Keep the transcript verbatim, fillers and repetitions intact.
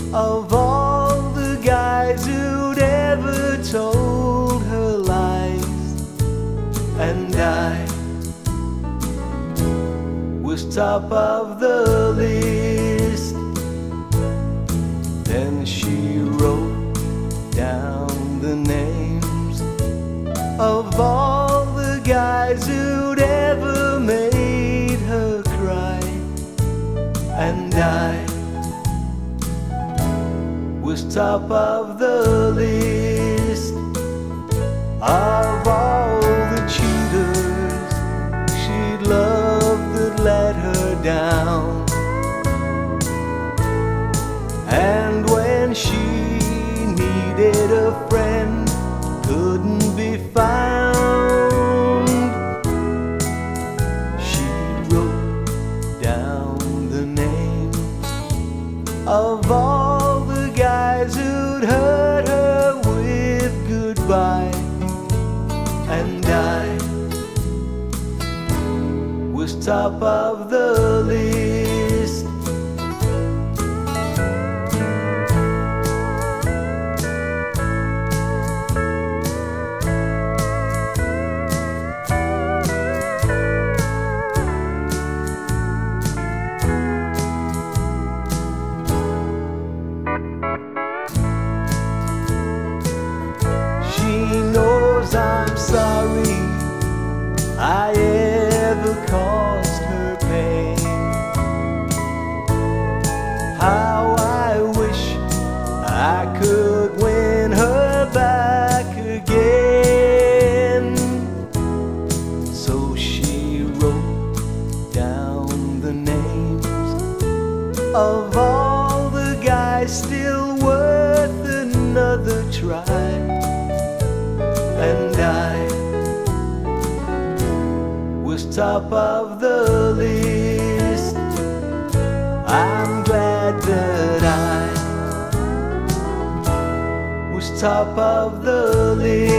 of all the guys who'd ever told her lies, and I was top of the list. Then she wrote down the names of all the guys who'd ever made her cry, and I was top of the list. Of all the cheaters she'd loved that let her down, and when she needed a friend, couldn't be found, she wrote down the names of all the guys who'd hurt her with goodbye, and I was top of the list. I'm sorry I ever caused her pain. How I wish I could win her back again. So she wrote down the names of all the guys still worth another try, and I was top of the list. I'm glad that I was top of the list.